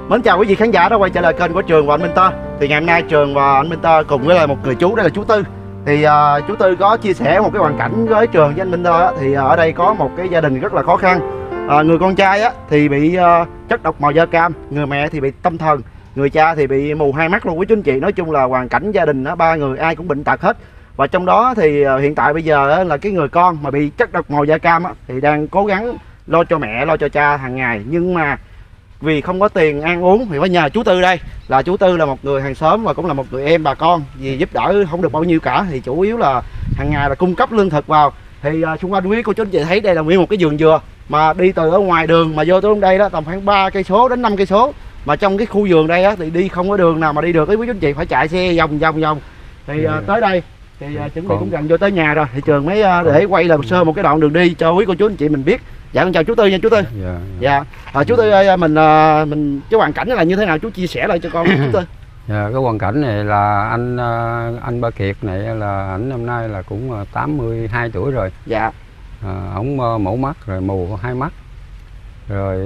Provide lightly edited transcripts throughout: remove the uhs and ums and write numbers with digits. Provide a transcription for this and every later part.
Mến chào quý vị khán giả đã quay trở lại kênh của Trường và anh Minh Tơ. Thì ngày hôm nay Trường và anh Minh Tơ cùng với lại một người chú, đây là chú Tư. Thì chú Tư có chia sẻ một cái hoàn cảnh với Trường với anh Minh Tơ. Thì ở đây có một cái gia đình rất là khó khăn. Người con trai thì bị chất độc màu da cam, người mẹ thì bị tâm thần, người cha thì bị mù hai mắt luôn quý chú anh chị. Nói chung là hoàn cảnh gia đình ba người ai cũng bệnh tật hết. Và trong đó thì hiện tại bây giờ là cái người con mà bị chất độc màu da cam thì đang cố gắng lo cho mẹ, lo cho cha hàng ngày, nhưng mà vì không có tiền ăn uống thì phải nhờ chú Tư đây. Là chú Tư là một người hàng xóm và cũng là một người em bà con, vì giúp đỡ không được bao nhiêu cả, thì chủ yếu là hàng ngày là cung cấp lương thực vào. Thì xung quanh quý cô chú anh chị thấy đây là nguyên một cái vườn dừa, mà đi từ ở ngoài đường mà vô tới đây đó tầm khoảng 3 cây số đến 5 cây số, mà trong cái khu vườn đây thì đi không có đường nào mà đi được, quý chú anh chị phải chạy xe vòng. Thì tới đây thì chuẩn bị cũng gần vô tới nhà rồi, thì Trường mới để quay làm sơ một cái đoạn đường đi cho quý cô chú anh chị mình biết. Dạ con chào chú Tư nha chú Tư. Dạ. Chú Tư ơi, mình cái hoàn cảnh là như thế nào, chú chia sẻ lại cho con chú Tư. Dạ, cái hoàn cảnh này là anh Ba Kiệt này là ảnh năm nay là cũng 82 tuổi rồi. Dạ. Ổng mổ mắt rồi, mù hai mắt. Rồi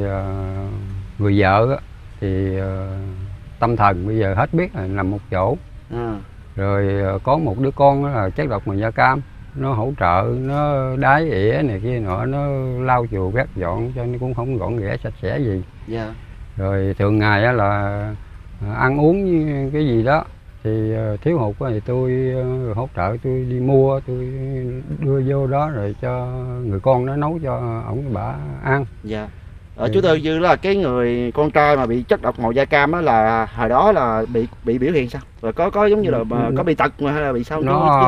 người vợ thì tâm thần bây giờ hết biết, là nằm một chỗ. Rồi có một đứa con là chất độc màu da cam, nó hỗ trợ, nó đái ỉa này kia nọ, nó lau chùi quét dọn cho nó cũng không gọn ghẽ sạch sẽ gì. Dạ. Rồi thường ngày là ăn uống cái gì đó thì thiếu hụt thì tôi hỗ trợ, tôi đi mua, tôi đưa vô đó rồi cho người con nó nấu cho ổng bà ăn. Dạ. Chú Tư, như là cái người con trai mà bị chất độc màu da cam là hồi đó là bị biểu hiện sao? Rồi có giống như là có bị tật mà hay là bị sao?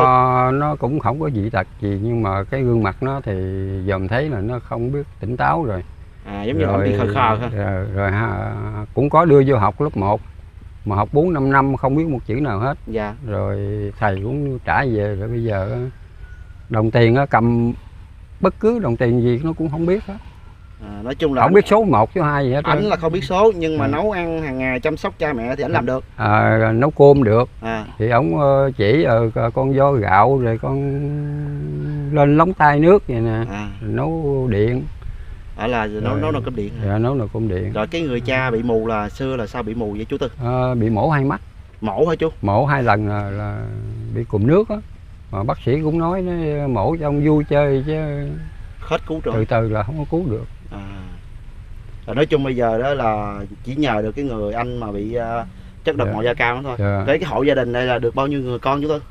Nó cũng không có dị tật gì, nhưng mà cái gương mặt nó thì dòm thấy là nó không biết tỉnh táo rồi. Giống như là bị khờ khờ ha. Rồi cũng có đưa vô học lớp 1 mà học 4-5 năm không biết một chữ nào hết. Dạ. Rồi thầy cũng trả về, rồi bây giờ đồng tiền cầm bất cứ đồng tiền gì nó cũng không biết hết. Nói chung là không biết số 1 số 2 gì hết. Ảnh là không biết số, nhưng mà nấu ăn hàng ngày chăm sóc cha mẹ thì ảnh làm được. Nấu cơm được. Thì ổng chỉ con vo gạo, rồi con lên lóng tay nước vậy nè. Nấu điện. Là nấu nồi cơm điện. Dạ, nấu nồi cơm điện. Rồi cái người cha bị mù là xưa là sao bị mù vậy chú Tư? Bị mổ hai mắt. Mổ hả chú? Mổ 2 lần là bị cụm nước á. Mà bác sĩ cũng nói mổ cho ông vui chơi chứ hết cứu rồi. Từ từ là không có cứu được. Nói chung bây giờ đó là chỉ nhờ được cái người anh mà bị chất độc màu da cam đó thôi. Cái hộ gia đình đây là được bao nhiêu người con chú Tư?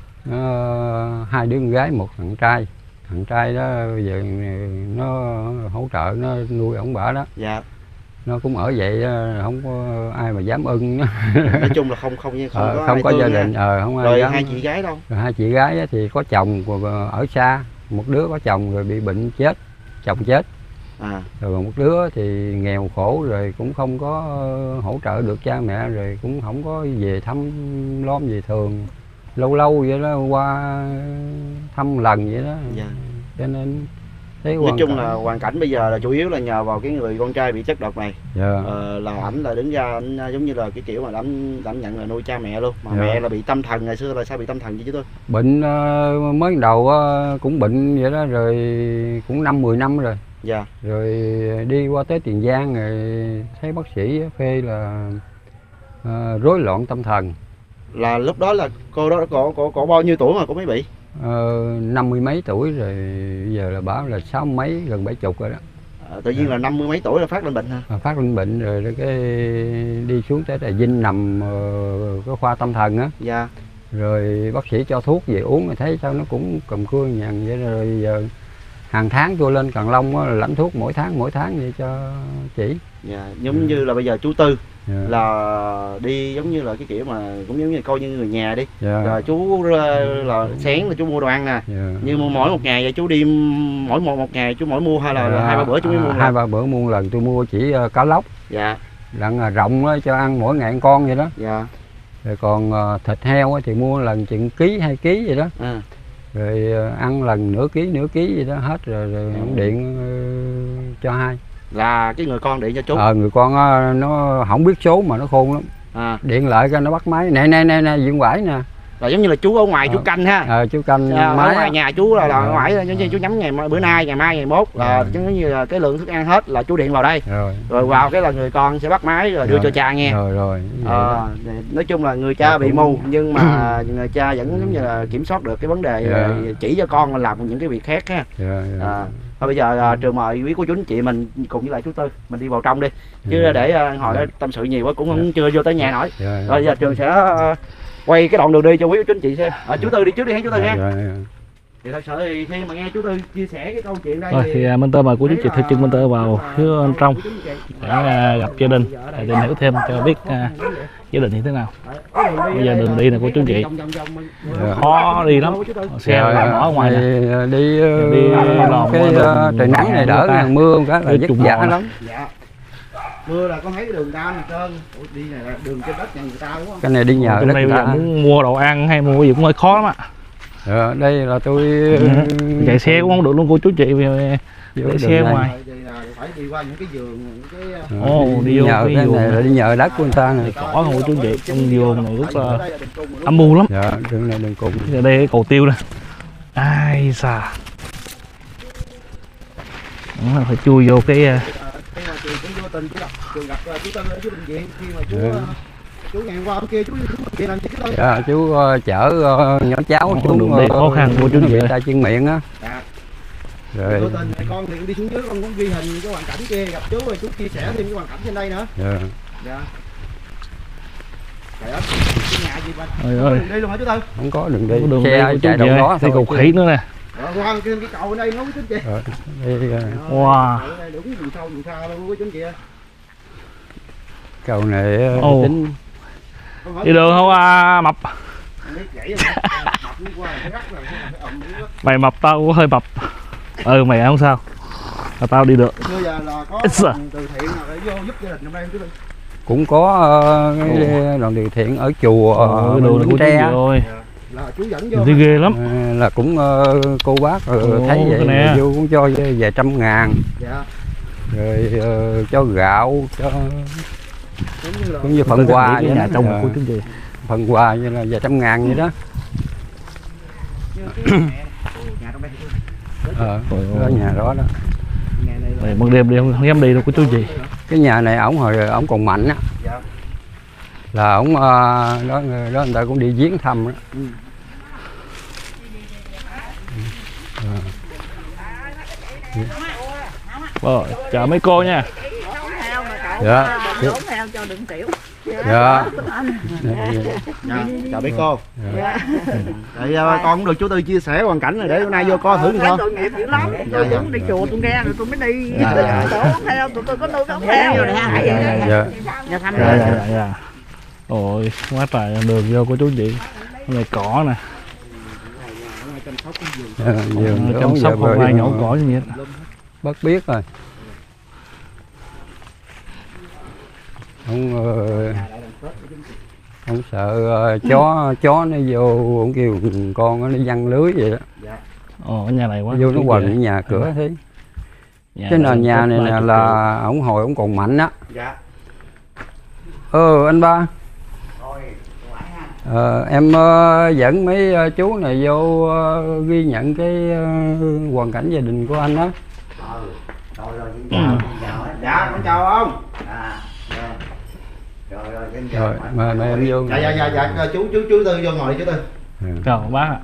2 đứa con gái, 1 thằng trai. Thằng trai đó bây giờ nó hỗ trợ, nó nuôi ổng bả đó. Dạ. Nó cũng ở vậy, không có ai mà dám ưng nó. Nói chung là không có gia đình. Không ai rồi dám. 2 chị gái đâu? Rồi 2 chị gái thì có chồng ở xa, một đứa có chồng rồi bị bệnh chết, chồng chết. Rồi một đứa thì nghèo khổ, rồi cũng không có hỗ trợ được cha mẹ, rồi cũng không có về thăm lom gì, thường lâu vậy đó qua thăm lần vậy đó. Dạ. Cho nên nói chung là hoàn cảnh bây giờ là chủ yếu là nhờ vào cái người con trai bị chất độc này. Dạ. Là ảnh là đứng ra, ảnh giống như là cái kiểu mà ảnh nhận là nuôi cha mẹ luôn, mà mẹ là bị tâm thần. Ngày xưa là sao bị tâm thần vậy chứ tôi? Bệnh mới đầu cũng bệnh vậy đó, rồi cũng 5-10 năm rồi. Dạ. Rồi đi qua tới Tiền Giang rồi thấy bác sĩ phê là rối loạn tâm thần. Là lúc đó là cô đó có bao nhiêu tuổi mà cô mới bị? 50 mấy tuổi rồi, bây giờ là bảo là 60 mấy, gần 70 rồi đó. Tự nhiên là 50 mấy tuổi là phát lên bệnh hả? Phát lên bệnh rồi cái đi xuống tới Trà Vinh nằm cái khoa tâm thần á. Dạ. Rồi bác sĩ cho thuốc về uống, rồi thấy sao nó cũng cầm cưa nhằn vậy. Rồi giờ hàng tháng tôi lên Cần Long lãnh thuốc mỗi tháng vậy cho chị. Dạ. Giống như là bây giờ chú Tư là đi giống như là cái kiểu mà cũng giống như coi như người nhà đi. Rồi chú là sáng là chú mua đồ ăn nè. Nhưng mà mỗi một ngày vậy chú đi mỗi một ngày chú mỗi mua hay là 2-3 bữa chú mới mua? 2-3 bữa mua lần. Tôi mua chỉ cá lóc. Dạ. Lần rộng cho ăn mỗi ngày ăn con vậy đó. Dạ. Rồi còn thịt heo thì mua lần chừng ký 2 ký vậy đó. Rồi ăn lần nửa ký vậy đó hết rồi ông điện cho 2. Là cái người con điện cho chú? Người con nó không biết số mà nó khôn lắm. Điện lại cho nó bắt máy, nè Duyên Quải nè, là giống như là chú ở ngoài chú canh ha. Chú canh ở máy ngoài nhà chú là ở ngoài giống như chú nhắm bữa nay ngày mai ngày mốt là giống như là cái lượng thức ăn hết là chú điện vào đây rồi vào cái là người con sẽ bắt máy rồi đưa cho cha nghe. Nói chung là người cha bị mù nhưng mà người cha vẫn giống như là kiểm soát được cái vấn đề chỉ cho con làm những cái việc khác ha. Thôi bây giờ Trường mời quý cô chú anh chị mình cùng với lại chú Tư mình đi vào trong đi chứ để hồi đó tâm sự nhiều quá cũng không chưa vô tới nhà nổi. Rồi giờ Trường sẽ quay cái đoạn đường đi cho quý cô chú anh chị xem. Chú Tư đi trước đi hả chú Tư ha. Thì thật sự thì khi mà nghe chú Tư chia sẻ cái câu chuyện đây thì Minh Tơ mời cô chú chị theo chân Minh Tơ vào phía bên trong để gặp gia đình để tìm hiểu thêm cho biết gia đình như thế nào. Bây giờ đường đi này cô chú chị khó đi lắm, xe ở ngoài này. Đi cái trời nắng này đỡ, mưa một cái là vất vả lắm. Mưa là con thấy cái đường cao này trơn. Đi này là đường trên đất nhà người ta đúng không? Cái này đi nhờ đất người ta. Muốn mua đồ ăn hay mua cái gì cũng hơi khó lắm ạ. Đây là tôi chạy xe cũng không được luôn cô chú chị, vì để xe ngoài. Phải đi qua những cái vườn, những cái đi vô cái này là đi nhờ đất của người ta này. Cỏ không cô chú chị, trong vườn này rất là âm mưu lắm. Đường này đường cùng. Ở đây cái cầu tiêu nè. Ai xà. Phải chui vô cái vô tình Trường gặp chú Tân ở dưới bệnh viện khi mà chú ngang qua bên kia chú làm gì cái chú chở nhỏ cháu chú đường đi khó khăn của chú người ta chuyên miệng á. Rồi con thì đi xuống dưới con cũng ghi hình cái hoàn cảnh kia gặp chú rồi chú chia sẻ thêm cái hoàn cảnh trên đây nữa. Trời ơi, cái nhà gì mà đường đi luôn hả chú Tư? Không có đường đi, đường xe chạy đâu đó thôi. Cầu khỉ nữa nè. Qua cái cầu ở đây nó quý chú chị. Wow. Đúng đường sâu đường xa luôn quý chú chị. Cầu này tính đi đường không mập. Mày mập tao cũng hơi mập. Mày không sao. Tao đi được. Bây giờ là có từ thiện nào để vô giúp gia đình trong đây chú Tư? Cũng có cái đoàn từ thiện ở chùa đường của Tre rồi. Là chú dẫn vô. Thì ghê lắm. Là cũng cô bác thấy vậy vô cũng cho vài trăm ngàn. Rồi cho gạo, cho cũng như phần quà với nhà trong của chúng chị. Phần quà như là vài trăm ngàn vậy đó. Ở nhà đó đó. Ban đêm đi không dám đi đâu của chú gì. Cái nhà này ổng hồi ổng còn mạnh á. Là ổng đó người ta cũng đi viếng thăm á. Rồi, chào mấy cô nha. Dạ. Cho đừng tiểu. Dạ. Chào mấy cô. Tại con cũng được chú Tư chia sẻ hoàn cảnh này để bữa nay vô coi thử sao. Tội nghiệp dữ lắm. Tôi cũng đi chùa tôi nghe rồi tôi mới đi. Tổ theo tụi tôi có nuôi ống theo. Dạ. Ôi, quá trời đường vô của chú chị. Này cỏ nè. Chăm sóc không ai nhổ cỏ như vậy. Bất biết rồi. Ông sợ chó nó vô, ông kêu con nó văng lưới vậy đó. Cái nhà này quá. Vô nó quần nhà cửa thế. Cái nền nhà này nè là ổng hồi ổng còn mạnh á. Anh ba. Em dẫn mấy chú này vô ghi nhận cái hoàn cảnh gia đình của anh đó. Dạ, con chào ông. Rồi, mời em vô. Dạ, chú Tư vô ngồi chú Tư. Chào bác ạ.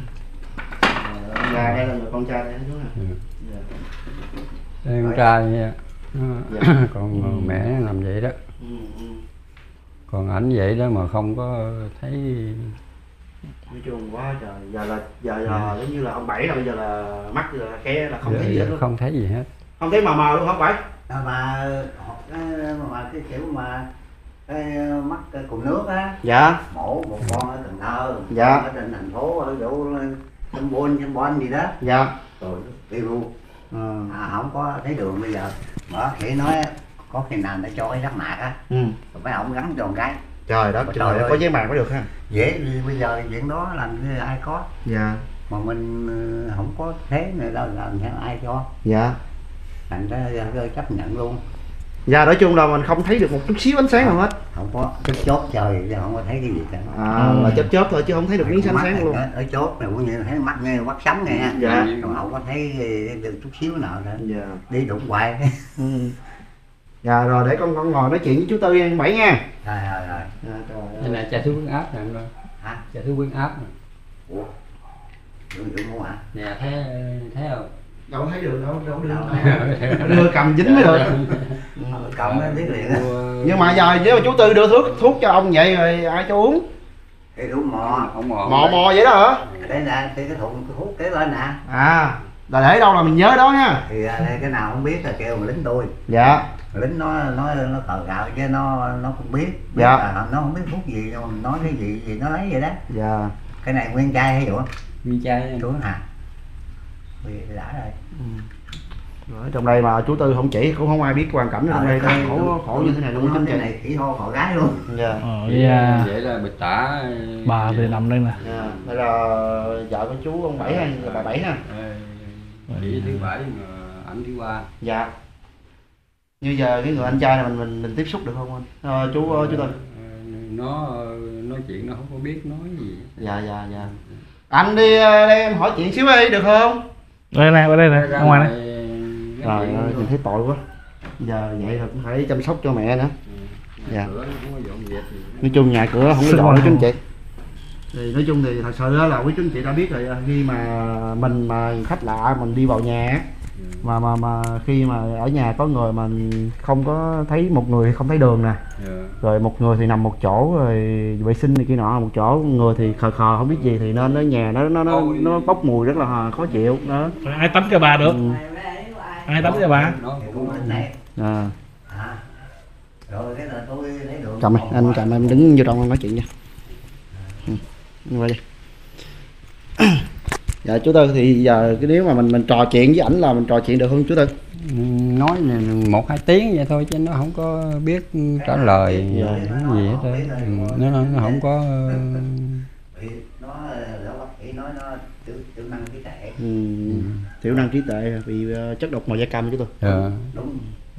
Dạ, đây là người con trai đây chú nè. Đây con trai nha. Còn mẹ nó làm vậy đó. Còn ảnh vậy đó mà không có thấy. Nói chung quá trời. Giờ giống như là ông Bảy là bây giờ là mắt giờ là ké là không thấy gì hết luôn. Không thấy gì hết. Không thấy mờ luôn hả Bảy? Mà cái kiểu mà cái mắt cùng nước á. Dạ. Mổ một con ở Cần Thơ. Dạ. Ở trên thành phố ở chỗ Chăm Bon gì đó. Dạ. Rồi tiêu luôn. Không có thấy đường bây giờ. Mà chị nói có khi nào để cho cái rác mạc á. Rồi mấy ổng gắn cho một cái. Trời đất, trời ơi, có giấy mạc mới được ha. Dễ vì bây giờ chuyện đó làm như ai có. Dạ. Mà mình không có thế này đâu làm theo ai cho. Dạ. Thành ra chấp nhận luôn. Dạ nói chung là mình không thấy được một chút xíu ánh sáng nào hết. Không có chớp chớp trời chứ không có thấy cái gì cả. Là chớp thôi chứ không thấy được miếng ánh sáng luôn. Ở chốt này cũng như thấy mắt nghe quắt sóng nè. Dạ. Còn không có thấy được chút xíu nào nữa. Dạ. Đi đụng hoài. Dạ rồi để con ngồi nói chuyện với chú Tư anh Bảy nha. Rồi. Đây là trà thuốc huyết áp nè anh ơi. Hả? Trà thuốc huyết áp nè. Ủa? Được không ạ? Nè thấy không? Đâu thấy được đâu đưa cầm dính mới được. Cầm nó biết liền. Nhưng mà giờ nếu mà chú Tư đưa thuốc cho ông vậy rồi ai cho uống? Cái thuốc mò. Mò vậy đó hả? Đây nè, cái thùng thuốc kế lên nè. Là để đâu là mình nhớ đó nha. Thì cái nào không biết là kêu mà lính tôi. Dạ. Lính nó cờ gạo chứ nó không biết. Dạ. Nó không biết thuốc gì đâu, mình nói cái gì nó lấy vậy đó. Dạ. Cái này nguyên chai hay dụ? Nguyên chai. Xuống hả? Bị đã rồi. Ở trong đây mà chú Tư không chỉ cũng không ai biết hoàn cảnh ở trong đây khổ như thế này luôn. Cái này khỉ ho khổ gái luôn. Dạ. Vậy là bịch tả. Bà thì nằm đây nè. Dạ. Đây là vợ của chú ông Bảy hay là bà Bảy ha? Chị thứ Bảy mà ảnh thứ Ba. Dạ. Như giờ cái người anh trai này mình tiếp xúc được không anh? Chú Tư. Nó nói chuyện nó không có biết nói gì. Dạ. Anh đi đây em hỏi chuyện xíu đi được không? Đây nè, ở đây nè, ở ngoài này. Trời ơi, mình thấy tội quá. Giờ vậy là cũng phải chăm sóc cho mẹ nữa. Dạ. Nói chung nhà cửa không có dọn chú anh chị. Thì nói chung thì thật sự là quý chú anh chị đã biết rồi, khi mà mình mà khách lạ mình đi vào nhà mà khi mà ở nhà có người mà không có thấy một người thì không thấy đường nè. Rồi một người thì nằm một chỗ rồi vệ sinh này kia nọ một chỗ, người thì khờ không biết gì thì nên ở nhà nó bốc mùi rất là khó chịu đó. Rồi ai tắm cho bà được? Ai tắm cho bà? Rồi cái là tôi lấy đường. Cầm này, anh cầm em đứng vô trong nói chuyện nha. Quay đi. Dạ chú Tư thì giờ cái nếu mà mình trò chuyện với ảnh là mình trò chuyện được không chú Tư? Nói 1-2 tiếng vậy thôi chứ nó không có biết trả lời gì hết trơn. Nó không có nó tiểu năng trí tuệ. Tiểu năng trí tuệ bị chất độc màu da cam chú Tư. Đúng.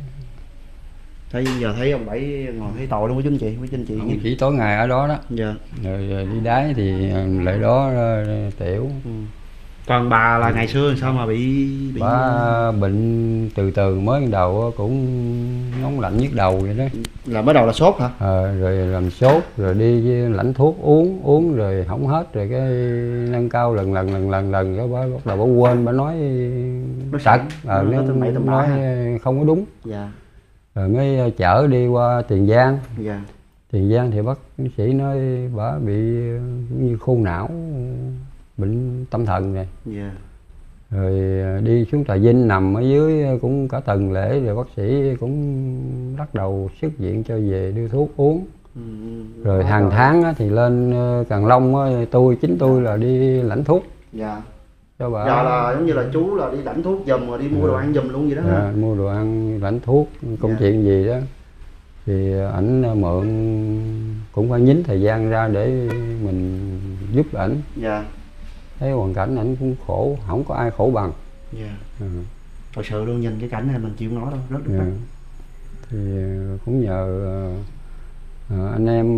Thấy ông Bảy ngồi thấy tội luôn với chú anh chị. Chỉ tối ngày ở đó đó. Dạ. Rồi đi đái thì lại đó tiểu. Còn bà là ngày xưa sao mà bị bà bệnh từ mới ban đầu cũng nóng lạnh nhức đầu vậy đó. Là mới đầu là sốt hả? Rồi làm sốt rồi đi lãnh thuốc uống rồi không hết rồi cái nâng cao lần cái bà bắt đầu bà quên, bà nói sạch nó nói không có đúng. Dạ. Rồi mới chở đi qua Tiền Giang. Dạ. Tiền Giang thì bác sĩ nói bà bị như khô não, bệnh tâm thần này. Yeah. Rồi đi xuống Trà Vinh nằm ở dưới cũng cả tuần lễ rồi bác sĩ cũng bắt đầu xuất viện cho về đưa thuốc uống. Rồi hàng tháng thì lên Càng Long chính tôi là đi lãnh thuốc. Dạ. Cho bà. Dạ là giống như là chú là đi lãnh thuốc giùm rồi đi mua đồ ăn giùm luôn vậy đó. Dạ, mua đồ ăn lãnh thuốc công chuyện gì đó thì ảnh mượn cũng phải nhín thời gian ra để mình giúp ảnh. Dạ. Thấy hoàn cảnh ảnh cũng khổ, không có ai khổ bằng. Dạ. Thật sự luôn, nhìn cái cảnh này mình chịu nói đâu, rất được. Thì cũng nhờ anh em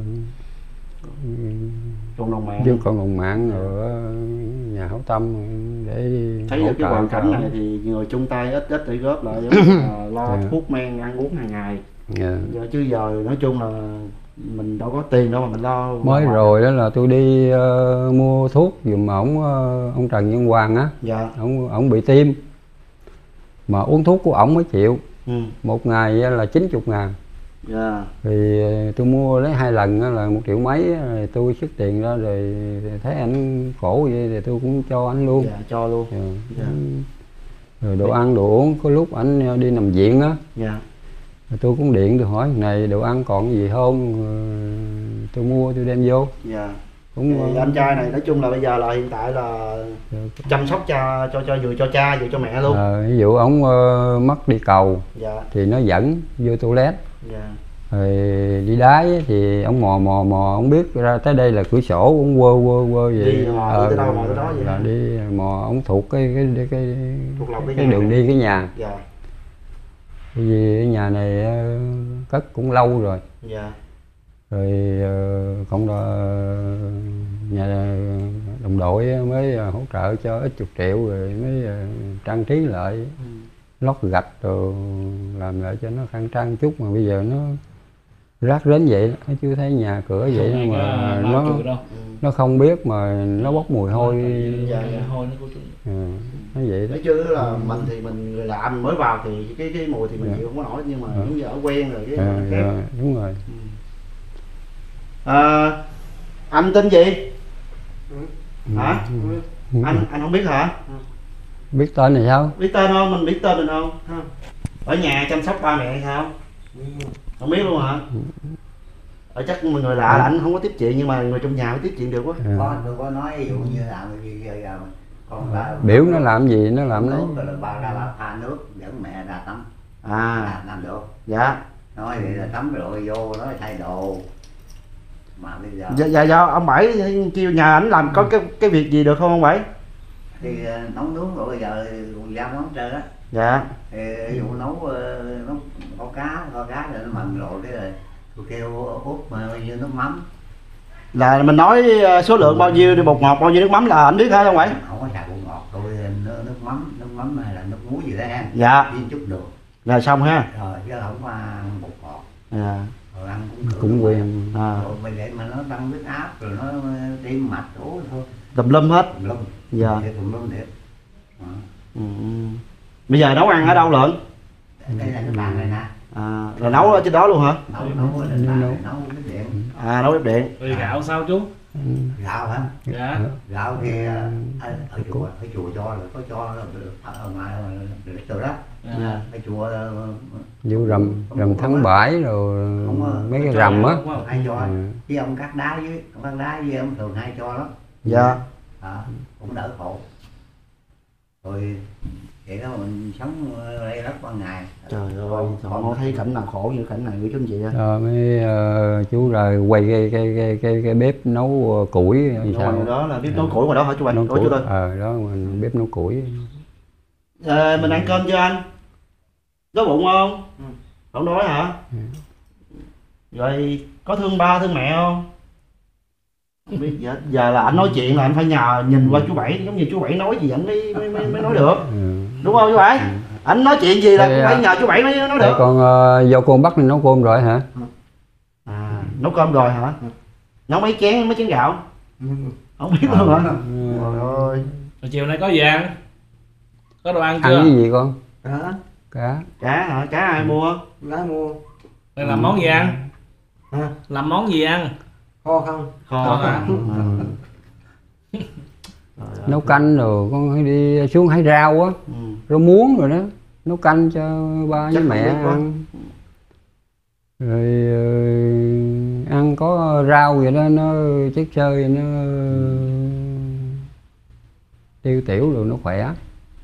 cộng đồng mạng ở nhà hảo tâm để thấy được cái hoàn cảnh này thì người chung tay ít để góp lại lo thuốc men ăn uống hàng ngày. Chứ giờ nói chung là mình đâu có tiền đâu mà mình lo. Mới rồi đó là tôi đi mua thuốc giùm ông Trần Nhân Hoàng á. Dạ. Ông bị tim mà uống thuốc của ổng mới chịu. Một ngày là 90.000. Dạ. Thì tôi mua lấy 2 lần là 1 triệu mấy, rồi tôi xuất tiền ra rồi thấy anh khổ vậy thì tôi cũng cho anh luôn. Dạ, cho luôn. Dạ. Rồi đồ ăn đồ uống có lúc anh đi nằm viện á. Dạ. Rồi tôi cũng điện tôi hỏi này đồ ăn còn gì không, tôi mua tôi đem vô. Dạ. Cũng anh trai này nói chung là bây giờ là hiện tại là chăm sóc cho vừa cho cha vừa cho mẹ luôn. Ví dụ ổng mất đi cầu. Dạ. Thì nó dẫn vô toilet. Dạ. Rồi đi đái thì ổng mò ổng biết ra tới đây là cửa sổ, ổng quơ vậy. Đi mò tới đâu mò tới đó vậy. Là đi mò ổng thuộc cái thuộc lòng cái đường đi cái nhà. Dạ. Bởi vì cái nhà này cất cũng lâu rồi. Dạ. Rồi cộng nhà đồng đội mới hỗ trợ cho ít chục triệu rồi mới trang trí lại, lót gạch rồi làm lại cho nó khang trang chút, mà bây giờ nó rác rến vậy, nó chưa thấy nhà cửa vậy đó, mà nó không biết mà nó bốc mùi hôi. Hôi nó vậy đó. Nói chứ là mình thì mình người lạ mình mới vào thì cái mùi thì mình chịu không có nổi, nhưng mà giống như ở quen rồi cái đúng rồi. Anh tên gì? Hả? Anh không biết hả? Biết tên này sao? Biết tên không? Mình biết tên mình không? Ở nhà chăm sóc ba mẹ hay sao? Không biết luôn hả? Ở chắc người lạ là anh không có tiếp chuyện, nhưng mà người trong nhà mới tiếp chuyện được quá. Tôi có nói ví dụ như làm cái gì giờ con biểu nó làm gì nó làm đấy. Ba ra pha nước dẫn mẹ ra tắm. Làm được. Dạ. Nói vậy là tắm rồi vô nói thay đồ. Mà bây giờ dạ ông Bảy kêu nhà ảnh làm có cái việc gì được không ông Bảy? Thì nấu nướng rồi bây giờ dao nấu trơn á. Dạ. Thì ví dụ nấu có cá rồi nó mặn rồi cái rồi tôi kêu út mà bao nhiêu nước mắm. Là mình nói số lượng bao nhiêu đi, bột ngọt bao nhiêu nước mắm là anh biết hả ông Bảy? Không có xài bột ngọt, tôi nước mắm hay là nước muối gì đó ha. Dạ. Viên chút được. Là xong ha. Rồi chứ không ăn bột ngọt. Dạ. Rồi ăn cũng quen. Rồi bởi vậy mà nó tăng huyết áp rồi nó tim mạch ố thôi. Tùm lum hết. Tùm lum. Dạ. Tùm lum thiệt. Bây giờ nấu ăn ở đâu lận? Đây là cái bàn này nè. Rồi nấu ở trên đó luôn hả? Nấu bếp điện. Nấu bếp điện. Rồi gạo sao chú? Gạo hả? Dạ. Gạo thì ở chùa cho là có cho ở ngoài từ đó. Ở chùa vô rằm tháng 7 rồi mấy cái rằm á hay cho. Với ông cắt đá với ông thường hay cho lắm. Dạ. Cũng đỡ khổ. Rồi vậy đó mình sống đây rất ban ngày. Trời ơi, không thấy cảnh nào khổ như cảnh này của chú anh chị ơi. Rồi mới chú rồi quay cái bếp nấu củi sao? Đó là bếp nấu củi ngoài đó hả chú Bảy? Chú tôi. Đó mình bếp nấu củi. Mình ăn cơm chưa anh? Có bụng không? Không đói hả? Rồi có thương ba thương mẹ không? Không biết gì hết. Giờ là anh nói chuyện là anh phải nhờ nhìn qua chú Bảy, giống như chú Bảy nói gì anh mới nói được. Đúng không chú Bảy? Anh nói chuyện gì là cũng phải nhờ chú Bảy mới nói được. Con vô con bắt nấu cơm rồi hả? Nấu cơm rồi hả? Nấu mấy chén gạo? Không biết luôn hả? Trời ơi. Rồi chiều nay có gì ăn? Có đồ ăn chưa? Ăn cái gì con? Cá hả? Cá ai mua? Lá mua. Đây làm món gì ăn? Làm món gì ăn? Kho không? Kho hả? Nấu canh rồi con đi xuống hái rau á, rau muống rồi đó, nấu canh cho ba với mẹ ăn. Rồi ăn có rau vậy đó, nó chất xơ, nó tiêu tiểu rồi nó khỏe.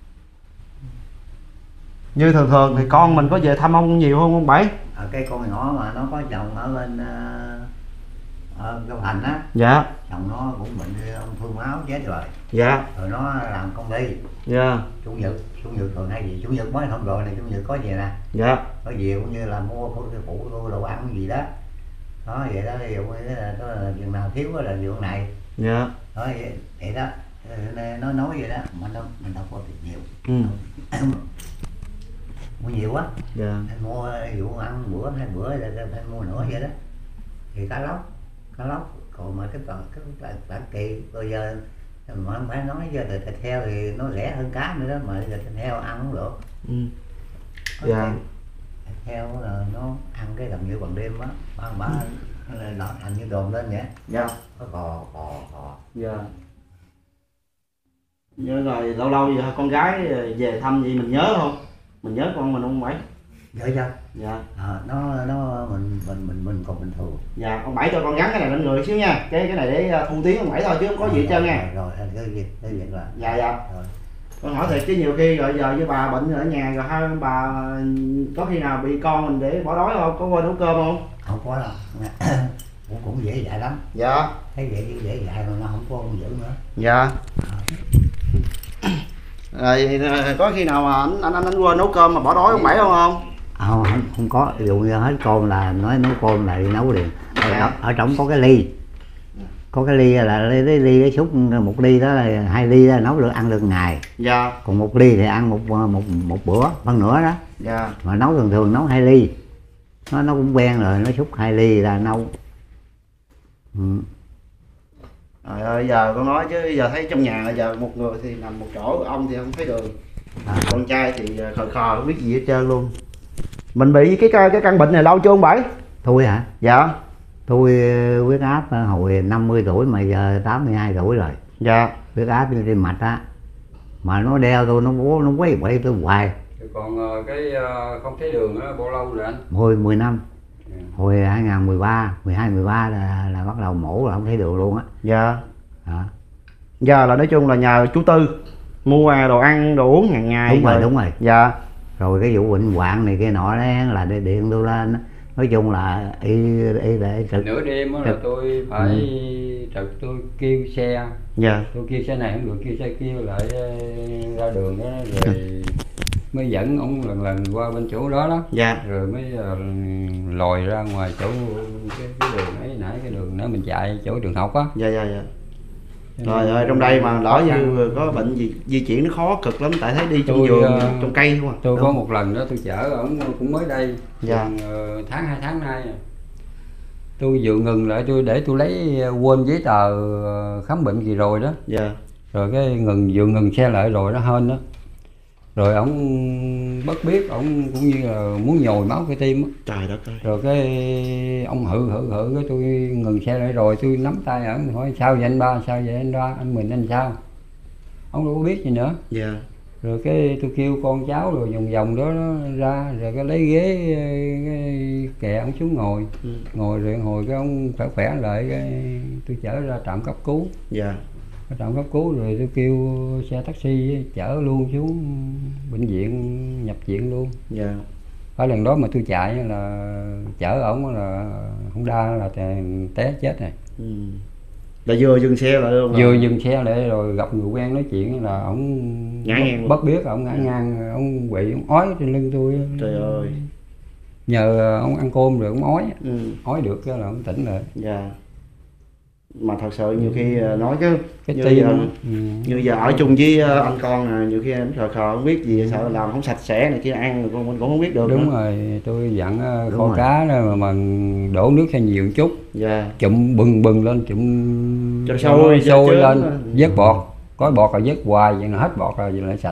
Như thường thì con mình có về thăm ông nhiều không ông Bảy? Cái con nhỏ mà nó có chồng ở bên Châu Thành á. Dạ. Chồng nó cũng bệnh ung thư máu chết rồi. Dạ. Rồi nó làm công ty. Dạ. Chủ nhật thường hay gì? Chủ nhật mới hôm rồi này, chủ nhật có gì nè. Dạ. Có gì cũng như là mua phụ đồ ăn gì đó. Đó vậy đó, ví dụ như là chừng nào thiếu là vụ này. Dạ. Đó vậy đó. Nó nói vậy đó, mình đâu có tiền nhiều. Mua nhiều quá. Dạ. Mua ví dụ ăn bữa 2 bữa là phải mua nữa vậy đó. Thì cá lóc còn mà cái bản kỳ bây giờ mà không phải nói giờ thịt heo thì nó rẻ hơn cá nữa đó, mà giờ thịt heo ăn không được. Dạ. Thịt heo là nó ăn cái gần như bằng đêm á, ba nó thành như đồn lên vậy. Dạ. Có cò. Dạ. Nhớ rồi lâu giờ con gái về thăm gì mình nhớ không? Mình nhớ con mình không Bảy? Nhớ chưa? Dạ. Nó mình còn bình thường. Dạ, ông Bảy cho con gắn cái này lên người xíu nha. Cái này để thu tiếng ông Bảy thôi chứ không có gì hết trơn nha. Rồi cái việc là. Dạ. Rồi. Con hỏi thiệt chứ nhiều khi rồi giờ với bà bệnh ở nhà rồi hai bà có khi nào bị con mình để bỏ đói không? Có qua nấu cơm không? Không có đâu. cũng dễ dạy lắm. Dạ. Thấy vậy chứ dễ dạy mà nó không có con dữ nữa. Dạ. Rồi có khi nào mà anh qua nấu cơm mà bỏ đói ông Bảy không? Không có, ví dụ như hết cơm là nói nấu cơm là đi nấu liền. Ở trong có cái ly, là ly cái xúc một ly đó là 2 ly đó nấu được ăn được ngày. Dạ. Còn 1 ly thì ăn một bữa phân nửa đó. Dạ. Mà nấu thường nấu 2 ly, nó cũng quen rồi, nó xúc 2 ly là nấu. Trời ơi, giờ con nói chứ giờ thấy trong nhà giờ một người thì nằm một chỗ, ông thì không thấy đường, con trai thì khờ khờ không biết gì hết trơn luôn. Mình bị cái căn bệnh này lâu chưa ông Bảy? Tôi hả? Dạ. Tôi huyết áp hồi 50 tuổi mà giờ 82 tuổi rồi. Dạ. Huyết áp trên mạch á, mà nó đeo tôi, nó quấy quậy tôi hoài. Còn cái không thấy đường đó bao lâu rồi anh? 10 năm. Hồi 2013, 12-13 là bắt đầu mổ là không thấy đường luôn á. Dạ. Giờ là nói chung là nhờ chú Tư mua đồ ăn, đồ uống hàng ngày. Đúng rồi. Dạ. Rồi cái vụ bệnh hoạn này kia nọ đó là điện tôi lên. Nói chung là y để trực. Nửa đêm đó là tôi phải trực, tôi kêu xe. Dạ. Tôi kêu xe này không được, kêu xe kia lại ra đường đó, rồi mới dẫn ông lần qua bên chỗ đó đó. Dạ. Rồi mới lòi ra ngoài chỗ cái đường ấy, nãy cái đường đó mình chạy chỗ trường học á. Dạ. Trời ơi, trong đây mà lỡ như có bệnh gì di chuyển nó khó cực lắm, tại thấy đi trong vườn, trong cây không à. Tôi có một lần đó tôi chở ổng cũng mới đây, dạ. tháng 2 tháng nay tôi vừa ngừng lại, để tôi lấy quên giấy tờ khám bệnh gì rồi đó. Dạ. Rồi cái vừa ngừng xe lại rồi nó hên đó. Rồi ổng bất biết, ổng cũng như là muốn nhồi máu cái tim á. Trời đất ơi. Rồi cái ông hự cái tôi ngừng xe lại rồi tôi nắm tay ổng hỏi sao vậy anh Ba, sao vậy anh Ba, anh Mình anh sao? Ông đâu có biết gì nữa. Dạ. Rồi cái tôi kêu con cháu rồi vòng đó nó ra, rồi cái lấy ghế cái kè ông xuống ngồi. Ngồi rồi hồi cái ông khỏe lại, cái tôi chở ra trạm cấp cứu. Dạ. Ở trạm cấp cứu rồi tôi kêu xe taxi chở luôn xuống bệnh viện, nhập viện luôn. Dạ. Ở lần đó mà tôi chạy là chở ổng là không đa là té chết này. Là vừa dừng xe lại luôn. Vừa dừng xe lại rồi gặp người quen nói chuyện là ổng ngã ngang bất biết, ổng ngã ngang, ổng quỵ, ổng ói trên lưng tôi. Trời ơi. Nhờ ông ăn cơm rồi ổng ói, ói được cái là ổng tỉnh lại. Dạ. Mà thật sự nhiều khi nói chứ cái như, tim như giờ ở chung với anh con nhiều khi anh khờ không biết gì, sợ làm không sạch sẽ này kia ăn rồi mình cũng không biết được. Đúng nữa. Rồi, tôi dặn kho cá đó mà đổ nước cho nhiều một chút. Dạ. Chụm bừng lên, chụm cho sôi lên, vớt bọt, có bọt là vớt hoài, vậy là hết bọt rồi vậy lại sạch.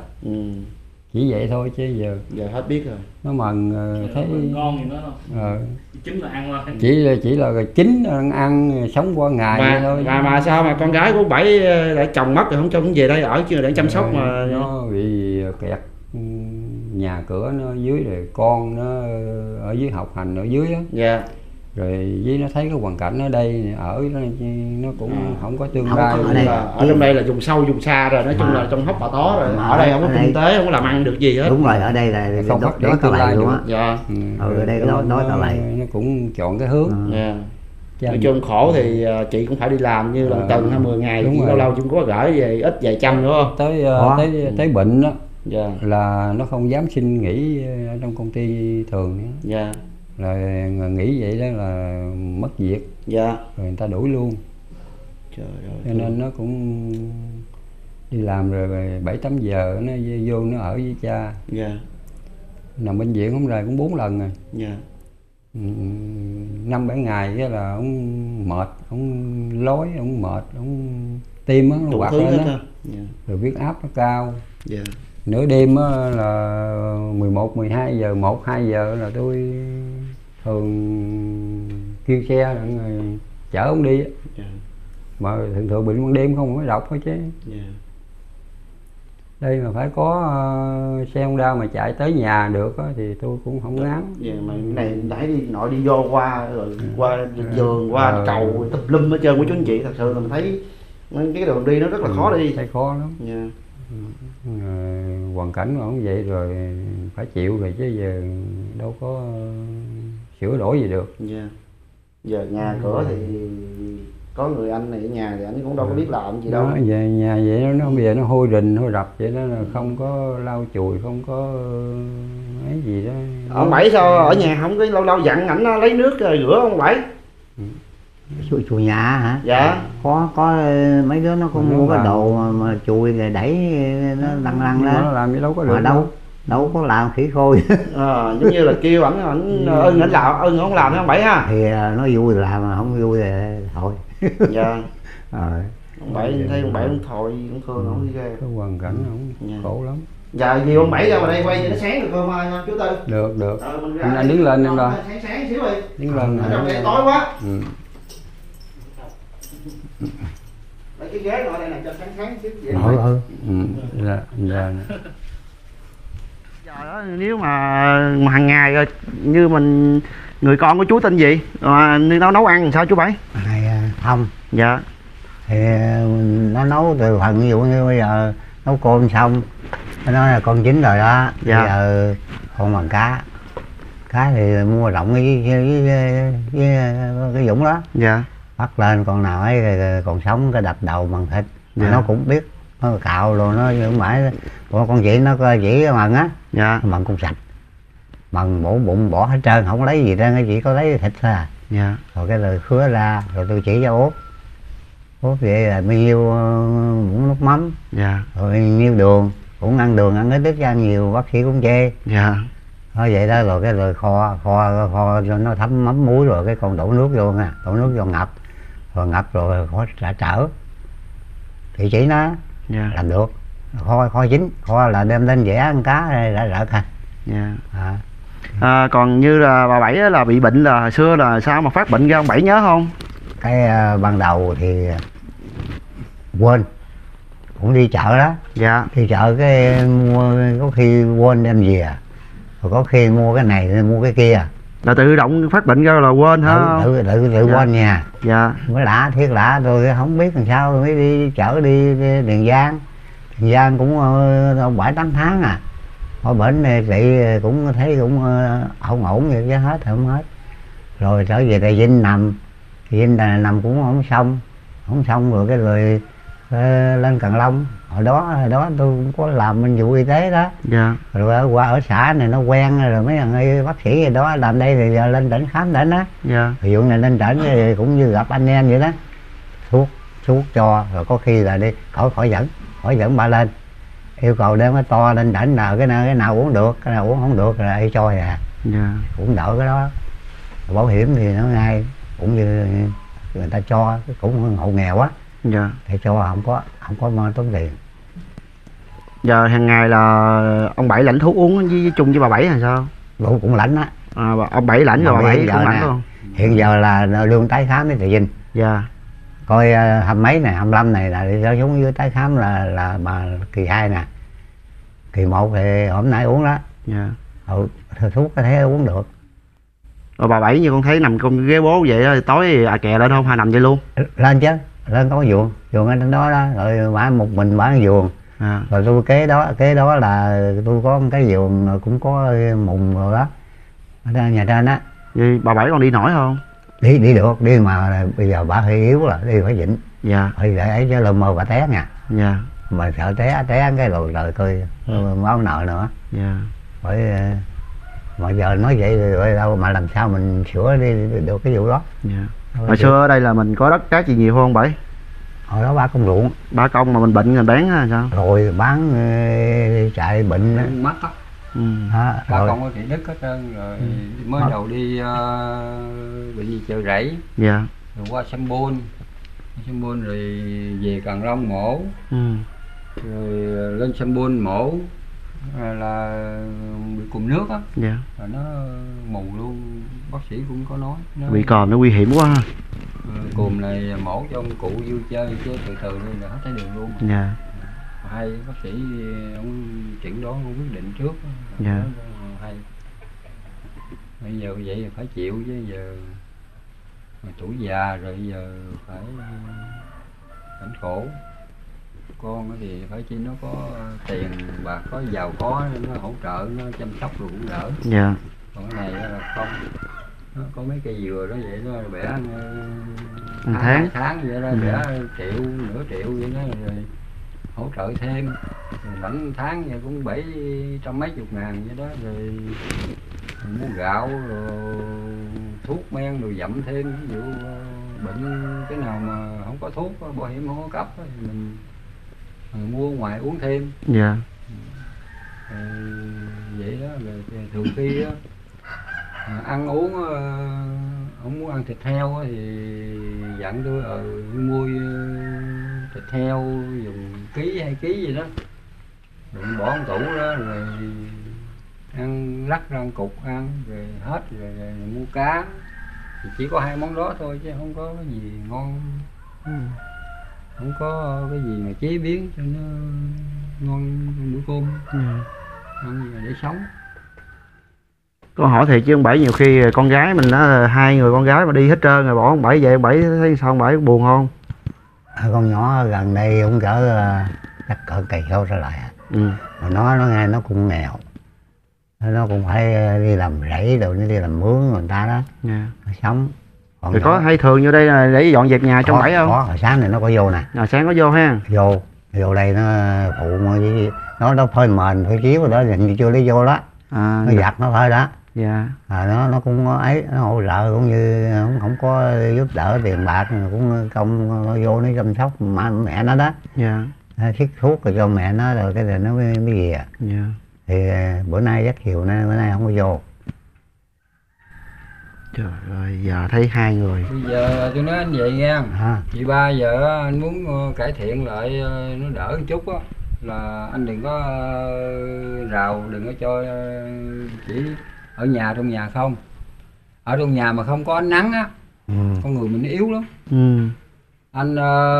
Chỉ vậy thôi chứ giờ hết biết rồi. Nó mần thấy ngon gì nữa không? Chính là ăn thôi. Chỉ là chính ăn sống qua ngày vậy thôi. Mà sao mà con gái của Bảy lại chồng mất rồi không cho cũng về đây ở chưa để chăm sóc mà nó bị kẹt nhà cửa nó dưới, rồi con nó ở dưới học hành ở dưới đó. Dạ. Rồi với nó thấy cái hoàn cảnh ở đây ở nó cũng không có tương lai. Ở trong đây là vùng sâu vùng xa rồi, nói chung là trong hốc Bà Tó rồi, ở đây không có kinh tế, không có làm ăn được gì hết. Đúng rồi, ở đây là không phát triển tương lai luôn á. Dạ. Ở đây nói tao lại nó cũng chọn cái hướng. Nói chung khổ thì chị cũng phải đi làm như là tuần hay 10 ngày, chị lâu lâu chị cũng có gửi về ít vài trăm nữa không? Tới bệnh đó. Dạ. Là nó không dám xin nghỉ ở trong công ty thường nữa. Dạ. Là nghĩ vậy đó là mất việc. Dạ. Rồi người ta đuổi luôn. Trời ơi. Cho nên nó cũng đi làm rồi 7-8 giờ nó vô nó ở với cha. Dạ. Nằm bệnh viện không rồi cũng 4 lần rồi. Dạ. 5-7 ngày cái là ông mệt, ông lói, ông mệt, ông tim á nó quạt lên á. Rồi huyết áp nó cao. Dạ. Nửa đêm á là 11-12 giờ, 1-2 giờ là tôi thường kêu xe rồi chở ông đi. Mà thường bệnh ban đêm không có độc hết chứ. Đây mà phải có xe Honda mà chạy tới nhà được á, thì tôi cũng không ngán. Mà cái này đẩy đi nội đi vô qua rồi qua vườn, qua cầu tập lum hết trơn của chú anh chị, thật sự là mình thấy cái đường đi nó rất là khó đi. Thấy khó lắm. Hoàn cảnh mà không vậy rồi phải chịu rồi chứ giờ đâu có sửa đổi gì được. Giờ nhà cửa thì có người anh này ở nhà thì anh cũng đâu có biết làm gì đâu. Về nhà vậy nó bây giờ nó hôi rình hôi rập vậy đó, là không có lau chùi, không có cái gì đó. Ông Bảy sao ở nhà không có lâu lâu dặn ảnh lấy nước rồi rửa ông Bảy? Chùi nhà hả? Dạ. Có mấy đứa nó có mua cái đồ mà chùi rồi đẩy nó lăn lăn lên. Nó làm gì đâu có được. Mà đâu có làm khỉ khôi. Giống như là kêu ảnh ưng ảnh làm, ưng không làm thấy ông Bảy ha. Thì nó vui thì làm, mà không vui thì thôi. Dạ. Ông Bảy thấy ông Bảy ông thôi cũng thương không đi ghê. Cái hoàn cảnh không khổ lắm. Dạ vì ông Bảy ra vào đây quay cho nó sáng được không nha chú Tư? Được. Anh đứng lên em rồi. Sáng xíu đi. Đứng lên. Ở trong đây tối quá. Ừ. Lấy cái ghế ngồi đây này cho sáng xíu vậy. Dạ. Giờ đó, nếu mà hàng ngày rồi như mình người con của chú tên gì mà nấu ăn làm sao chú Bảy? Này Thông. Dạ. Thì nó nấu từ phần ví dụ như bây giờ nấu cơm xong nó nói là con chín rồi đó. Dạ. Bây giờ con bằng cá thì mua rộng với cái Dũng đó. Dạ. Bắt lên con nào ấy còn sống cái đập đầu bằng thịt. Dạ. Nó cũng biết nó cạo rồi nó không phải con chị nó chỉ mần á. Dạ. Mần cũng sạch, mần bổ bụng bỏ hết trơn, không lấy gì ra, chỉ có lấy thịt thôi à. Dạ. Rồi cái rồi khứa ra rồi tôi chỉ cho út vậy là bao nhiêu muỗng nước mắm. Dạ. Rồi bao nhiêu đường, cũng ăn đường ăn ít ăn nhiều bác sĩ cũng chê. Dạ. Thôi vậy đó, rồi cái rồi kho cho nó thấm mắm muối, rồi cái con đổ nước vô nha, đổ nước vô ngập rồi khó trả trở thì chỉ nó. Dạ. Làm được kho chín, kho là đem lên dẻ ăn cá rợt ha. Dạ. Còn như là bà Bảy là bị bệnh là hồi xưa là sao mà phát bệnh ra ông Bảy nhớ không? Cái ban đầu thì quên, cũng đi chợ đó. Dạ. Đi chợ cái mua, có khi quên đem về, rồi có khi mua cái này mua cái kia, Là tự động phát bệnh ra là quên hả? tự Dạ. quên nha. Dạ. Mới lạ, thiệt lạ, rồi không biết làm sao mới đi chợ đi Tiền Giang cũng 7-8 tháng à. Ở bệnh này chị cũng thấy cũng không ổn vậy chứ hết không hết. Rồi trở về Trà Vinh nằm cũng không xong rồi cái rồi lên Cần Long. Hồi đó tôi cũng có làm bên vụ y tế đó. Dạ. Rồi qua ở xã này nó quen rồi mấy thằng bác sĩ gì đó làm đây thì giờ lên tỉnh khám tỉnh á. Dạ. Ví dụ này lên tỉnh thì cũng như gặp anh em vậy đó, thuốc cho, rồi có khi là đi khỏi dẫn bà lên, yêu cầu đem cái to lên tỉnh nào cái nào uống được, cái nào uống không được là ai cho à. Dạ. Cũng đỡ cái đó. Bảo hiểm thì nó ngay cũng như người ta cho, cũng hộ nghèo á. Dạ. Thì cho không có tốn tiền. Giờ hàng ngày là ông Bảy lãnh thuốc uống với chung với bà Bảy hay sao? Cũng lãnh á. Ông Bảy lãnh rồi bà Bảy cũng lãnh luôn. Hiện giờ là lương tái khám với Trà Vinh. Dạ. Coi 25 này là đi ra xuống dưới tái khám là bà kỳ 2 nè, kỳ 1 thì hôm nay uống đó. Dạ. Thuốc có thể uống được. Rồi bà Bảy như con thấy nằm con ghế bố vậy đó, tối thì kè lên không hay nằm vậy luôn? Lên chứ, lên có giường ở trên đó đó, rồi bả một mình bả giường. Rồi tôi kế đó là tôi có cái giường cũng có mùng rồi đó, ở nhà trên á. Vậy bà Bảy còn đi nổi không? Đi được, đi mà bây giờ bả hơi yếu rồi, đi phải vịnh. Dạ. Phải để ấy chứ lơ mơ bà té nha. Dạ. Mà sợ té cái rồi coi máu nợ nữa. Dạ. Phải mà giờ nói vậy rồi đâu mà làm sao mình sửa đi được cái vụ đó. Dạ. Hồi xưa ở đây là mình có đất cát gì nhiều không Bảy? Hồi đó 3 công ruộng. 3 công mà mình bệnh rồi bán hay sao? Rồi bán chạy bệnh đó. Mắt á. Ba con có thị đức hết trơn rồi. Mới đầu đi bị chợ rẫy. Dạ. Rồi qua Sâm Bôn rồi về Cần Long mổ. Rồi lên Sâm Bôn mổ là bị cùm nước á. Dạ. Rồi nó mù luôn, bác sĩ cũng có nói bị còm nó nguy hiểm quá ha. Cùm này mổ cho ông cụ vui chơi chứ từ đi là hết thấy đường luôn. Dạ. Hay bác sĩ ông chẩn đoán ông quyết định trước. Dạ. Hay bây giờ vậy phải chịu chứ giờ tuổi già rồi giờ phải cảnh khổ. Con thì phải chi nó có tiền và có giàu có nó hỗ trợ nó chăm sóc rồi cũng đỡ. Dạ. Còn cái này là không, nó có mấy cây dừa đó vậy đó bẻ tháng vậy đó, bẻ triệu nửa triệu vậy đó, rồi hỗ trợ thêm, rồi lãnh tháng vậy cũng 700 mấy chục ngàn vậy đó, rồi mua gạo rồi thuốc men rồi dặm thêm, ví dụ bệnh cái nào mà không có thuốc bảo hiểm không có cấp thì mình mua ngoài uống thêm. Dạ. Vậy đó, rồi thường khi đó, ăn uống không muốn ăn thịt heo thì dặn tôi mua thịt heo dùng ký 2 ký gì đó rồi bỏ trong tủ đó, rồi ăn lắc ra ăn cục ăn rồi hết rồi mua cá thì chỉ có 2 món đó thôi chứ không có cái gì ngon, không có cái gì mà chế biến cho nó ngon bữa cơm. Ăn để sống. Có hỏi thiệt chứ ông Bảy nhiều khi con gái mình đó, 2 người con gái mà đi hết trơn rồi bỏ ông Bảy về, ông Bảy thấy sao, ông Bảy buồn không? Con nhỏ gần đây cũng cỡ chắc cỡ kỳ lâu trở lại. Mà nó nghe nó cũng nghèo, nó cũng phải đi làm rẫy rồi nó đi làm mướn người ta đó. Nó sống. Còn thì có hay thường vô đây là để dọn dẹp nhà trong Bảy không? Có, hồi sáng này nó có vô nè. Sáng có vô ha? Vô đây nó phụ nó phơi mền phơi chiếu rồi đó, hình như chưa lấy vô đó. Nó giặt nó thôi đó. Dạ. Nó cũng ấy, nó hỗ trợ cũng như không có giúp đỡ tiền bạc, cũng công nó vô nó chăm sóc mẹ nó đó. Dạ. Thiết thuốc rồi cho mẹ nó rồi cái này nó mới về. Dạ. Thì bữa nay rất chiều nay bữa nay không có vô. Trời ơi, giờ thấy 2 người. Bây giờ tôi nói anh vậy nha. Chị Ba giờ anh muốn cải thiện lại nó đỡ một chút á, là anh đừng có rào, đừng có cho chỉ ở nhà, trong nhà không. Ở trong nhà mà không có ánh nắng á, con người mình yếu lắm. Anh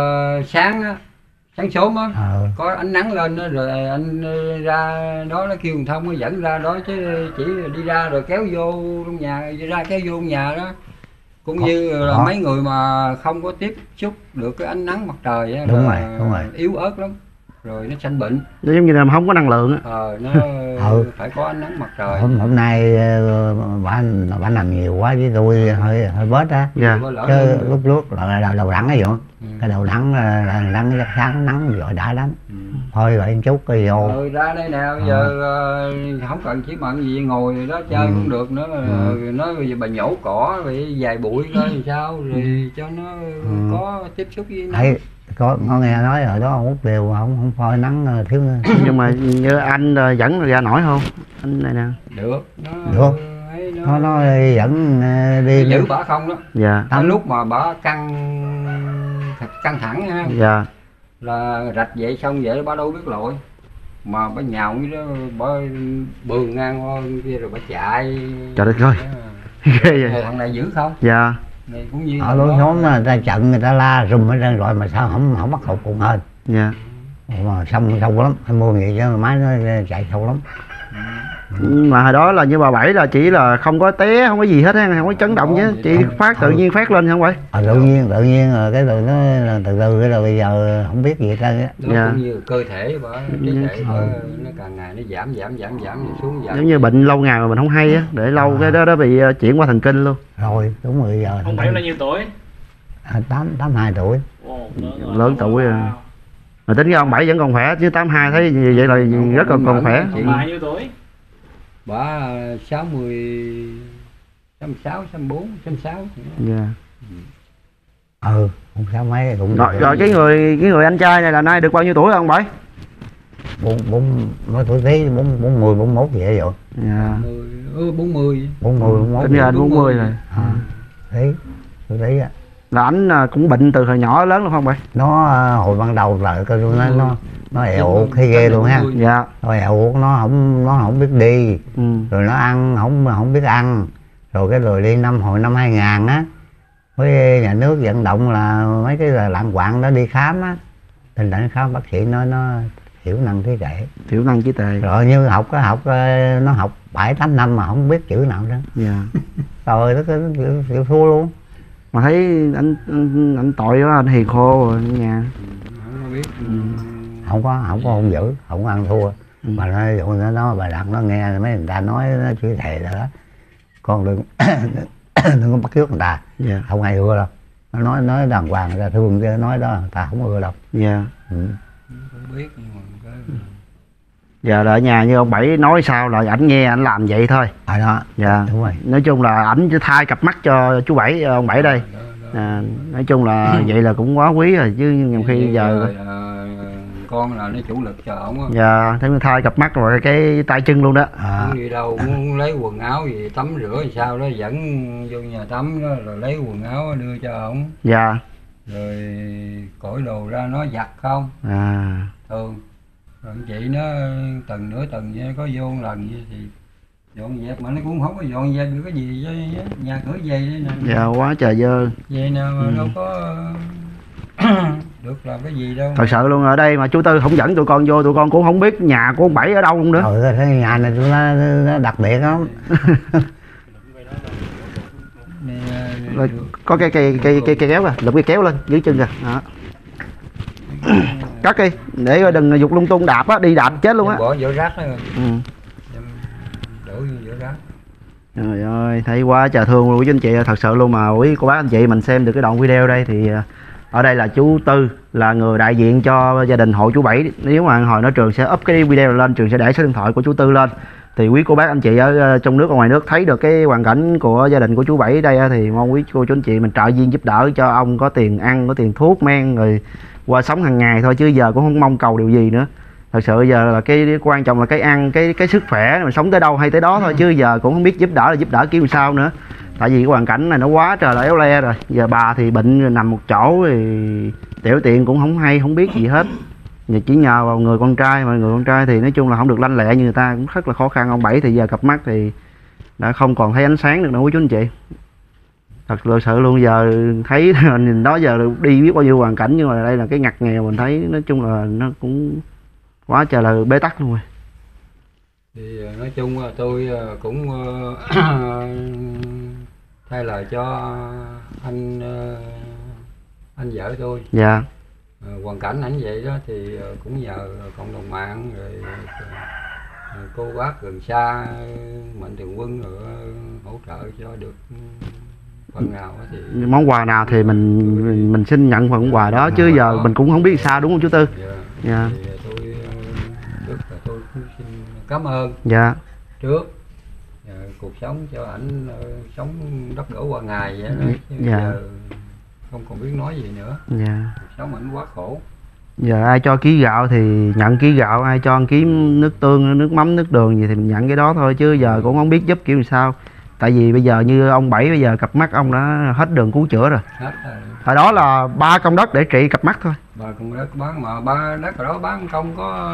sáng sớm á, có ánh nắng lên đó, rồi anh ra đó, nó kêu thằng Thông nó dẫn ra đó, chứ chỉ đi ra rồi kéo vô trong nhà, ra kéo vô trong nhà đó. Cũng như là mấy người mà không có tiếp xúc được cái ánh nắng mặt trời á, đúng rồi. Yếu ớt lắm, rồi nó sanh bệnh. Nó giống như là không có năng lượng á. Nó phải có ánh nắng mặt trời. Hôm nay bà làm nhiều quá với tôi hơi bớt á. Dạ. Chứ lúc là đầu đắng ấy vậy. Cái đầu đắng là sáng nắng rồi đã lắm. Thôi vậy chút cái vô. Ra đây nè, giờ không cần chỉ mận gì, ngồi đó chơi cũng được nữa. Nói bây giờ bà nhổ cỏ rồi vài bụi coi thì sao, rồi cho nó có tiếp xúc với nắng. Có nghe nói ở đó hút đều không phơi nắng thiếu. Nhưng mà như anh dẫn ra nổi không? Anh này nè. Được. Nó dẫn đi giữ bả không đó. Dạ. Tới lúc mà bả căng thẳng ha. Dạ. Là rạch vậy xong vậy bả đâu biết lội. Mà bả nhào như đó, bả bường ngang qua kia rồi bả chạy. Trời đất ơi. Ghê vậy. Thằng này giữ không? Dạ. Cũng như ở lối nhóm người ta trận người ta la rùm hết trơn rồi mà sao không bắt hụt cùng hơn. Dạ. Mà sâu lắm, anh mua vậy chứ máy nó chạy sâu lắm. Mà hồi đó là như bà Bảy là chỉ là không có té, không có gì hết á, không có chấn động chứ, chỉ phát tự nhiên phát lên không vậy? Tự nhiên rồi cái rồi nó từ cái rồi bây giờ không biết gì hết trơn á. Nó cũng như cơ thể của nó càng ngày nó giảm xuống dần. Giống như bệnh lâu ngày mà mình không hay á, để lâu cái đó bị chuyển qua thần kinh luôn. Rồi đúng rồi giờ. Ông Bảy là nhiêu tuổi? 82 tuổi. Lớn tuổi à. Mà tính ra ông Bảy vẫn còn khỏe chứ 82 thấy vậy là rất là còn khỏe. Bà nhiêu tuổi? Bà 60, 66, 64, 66. Dạ. Không sao mấy cũng. Rồi cái người anh trai này là nay được bao nhiêu tuổi ông Bảy? 40 tuổi tí, 40, 41 vậy rồi. Dạ. 40. 41. Tính ra anh 40 rồi. Đấy, tôi thấy á. Là anh cũng bệnh từ hồi nhỏ lớn luôn không vậy? Nó hồi ban đầu là coi nó èo uột thấy ghê luôn ha. Dạ. Nó èo uột, nó không biết đi. Rồi nó ăn không biết ăn. Rồi cái rồi đi hồi năm 2000 á, với nhà nước vận động là mấy cái là lạng quạng đó đi khám á. Tình trạng khám bác sĩ nó thiểu năng trí tuệ. Thiểu năng trí tuệ. Rồi như nó học 7-8 năm mà không biết chữ nào đó. Dạ. Rồi nó chịu thua luôn. Mà thấy anh tội quá, anh hiền khô rồi ở nhà. Không biết. Không có hung dữ, không có ăn thua. Mà nó bà Đặng nó nghe mấy người ta nói nó chửi thề rồi đó. Con đừng có bắt chước người ta. Dạ. Không ai ưa đâu. Nó nói đàng hoàng người ta thương chứ nói đó người ta không ưa đâu. Dạ. biết nhưng mà cái Giờ là ở nhà như ông Bảy nói sao là ảnh nghe ảnh làm vậy thôi. Đó. Dạ. Đúng rồi. Nói chung là ảnh thay cặp mắt cho chú Bảy, ông Bảy đây. Nói chung là vậy là cũng quá quý rồi chứ nhiều khi giờ con là nó chủ lực cho ổng á. Dạ, thấy thay cặp mắt rồi cái tay chân luôn đó. Muốn đi đâu muốn lấy quần áo gì tắm rửa thì sao đó dẫn vô nhà tắm đó rồi lấy quần áo đưa cho ổng. Dạ. Rồi cởi đồ ra nó giặt không. Thường rồi chị nó tuần nửa tuần vậy có vô một lần vậy thì dọn dẹp mà nó cũng không có dọn dẹp được cái gì chứ nhà cửa vậy đấy nè. Dạ quá trời dơ. Vậy nè mà đâu có được làm cái gì đâu. Thật sự luôn, ở đây mà chú Tư không dẫn tụi con vô, tụi con cũng không biết nhà của ông Bảy ở đâu luôn nữa. Cái nhà này nó đặc biệt lắm. Rồi, có cái kéo kìa, lụm cái kéo lên dưới chân kìa. Đó. Cắt đi để rồi đừng dục lung tung đạp á, đi đạp chết luôn á. Bỏ vỏ rác đó rồi. Đổ vô vỏ rác. Trời ơi, thấy quá trời thương luôn quý anh chị, thật sự luôn mà quý cô bác anh chị mình xem được cái đoạn video đây thì ở đây là chú Tư là người đại diện cho gia đình hộ chú Bảy. Nếu mà hồi nói Trường sẽ up cái video lên, Trường sẽ để số điện thoại của chú Tư lên. Thì quý cô bác anh chị ở trong nước và ngoài nước thấy được cái hoàn cảnh của gia đình của chú Bảy đây thì mong quý cô chú anh chị mình trợ duyên giúp đỡ cho ông có tiền ăn, có tiền thuốc men rồi qua sống hàng ngày thôi, chứ giờ cũng không mong cầu điều gì nữa. Thật sự giờ là cái quan trọng là cái ăn, cái sức khỏe, mình sống tới đâu hay tới đó thôi, chứ giờ cũng không biết giúp đỡ là giúp đỡ kiểu sao nữa. Tại vì cái hoàn cảnh này nó quá trời là éo le rồi. Giờ bà thì bệnh rồi nằm một chỗ thì tiểu tiện cũng không hay, không biết gì hết. Giờ chỉ nhờ vào người con trai, mà người con trai thì nói chung là không được lanh lẹ như người ta, cũng rất là khó khăn. Ông Bảy thì giờ cặp mắt thì đã không còn thấy ánh sáng được nữa quý chú anh chị. Thật sự luôn, giờ thấy nhìn đó giờ đi biết bao nhiêu hoàn cảnh, nhưng mà đây là cái ngặt nghèo mình thấy nói chung là nó cũng quá trời là bế tắc luôn rồi. Thì nói chung là tôi cũng thay lời cho anh vợ tôi. Dạ. Hoàn cảnh ảnh vậy đó thì cũng nhờ cộng đồng mạng rồi cô bác gần xa Mạnh Thường Quân rồi hỗ trợ cho được phần nào thì món quà nào thì mình xin nhận phần quà đó, chứ giờ đó mình cũng không biết sao, đúng không chú Tư? Dạ. Thì tôi cũng xin cảm ơn. Dạ. Trước cuộc sống cho ảnh sống đất đổ qua ngày vậy đó. Dạ. Giờ không còn biết nói gì nữa. Dạ. Cuộc sống ảnh quá khổ. Giờ ai cho ký gạo thì nhận ký gạo, ai cho ký nước tương, nước mắm, nước đường gì thì mình nhận cái đó thôi, chứ giờ cũng không biết giúp kiểu sao. Tại vì bây giờ như ông Bảy bây giờ cặp mắt ông đã hết đường cứu chữa rồi. Hết rồi. Hồi đó là 3 công đất để trị cặp mắt thôi. 3 công đất bán mà 3 đất ở đó bán công có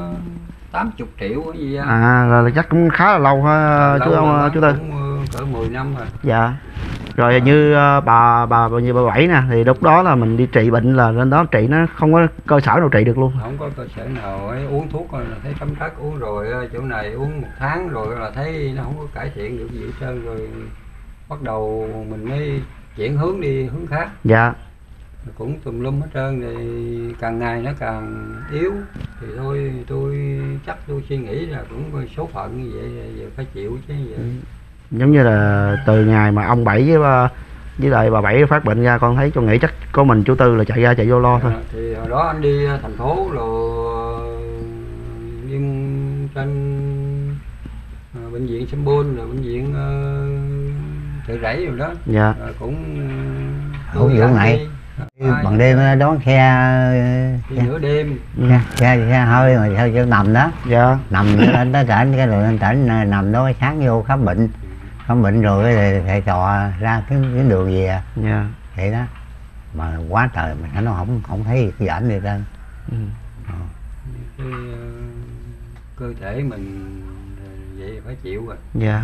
80 triệu cái gì á. Là chắc cũng khá là lâu ha chú Tư. Cũng cỡ 10 năm rồi. Dạ. Rồi như bà Bảy nè, thì lúc đó là mình đi trị bệnh là lên đó trị nó không có cơ sở nào trị được luôn. Không có cơ sở nào ấy, uống thuốc là thấy cấm trắc, uống rồi chỗ này uống 1 tháng rồi là thấy nó không có cải thiện được gì hết trơn, rồi bắt đầu mình mới chuyển hướng đi hướng khác. Dạ. Cũng tùm lum hết trơn, thì càng ngày nó càng yếu thì thôi tôi suy nghĩ là cũng số phận như vậy, giờ phải chịu chứ vậy. Giống như là từ ngày mà ông Bảy với lại bà Bảy phát bệnh ra, con thấy con nghĩ chắc có mình chú Tư là chạy ra chạy vô lo thôi. Thì hồi đó anh đi thành phố rồi đi trên bệnh viện Sambon rồi bệnh viện Chợ Rẫy rồi đó. Dạ. Rồi cũng Không vụ này bằng đêm đón xe nửa đêm. Xe hơi mà theo cho nằm đó. Dạ. Nằm lên tới tỉnh, cái rồi lên tỉnh nằm đó sáng vô khám bệnh rồi thầy trò ra cái đường gì à. Dạ. Vậy đó mà quá trời mà nó không thấy cái ảnh gì trơn. Cái cơ thể mình vậy phải chịu rồi. Dạ.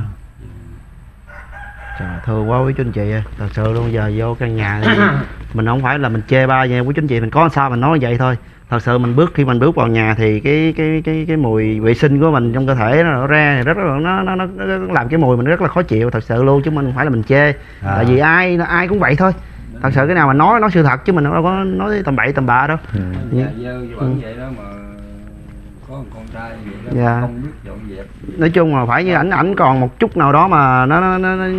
Trời, thương quá quý chú anh chị ơi, thật sự luôn. Giờ vô căn nhà thì mình không phải là mình chê ba nha quý chú anh chị, mình có sao mình nói vậy thôi. Thật sự khi mình bước vào nhà thì cái mùi vệ sinh của mình trong cơ thể nó ra rất là nó làm cái mùi mình rất là khó chịu, thật sự luôn, chứ mình không phải là mình chê. Tại vì ai cũng vậy thôi. Thật sự cái nào mà nói sự thật, chứ mình đâu có nói tầm bậy tầm bạ đâu. Nhà dơ bẩn vậy đó mà có một con trai vậy đó, Dạ. không biết dọn dẹp. Nói chung là phải như ảnh còn một chút nào đó mà nó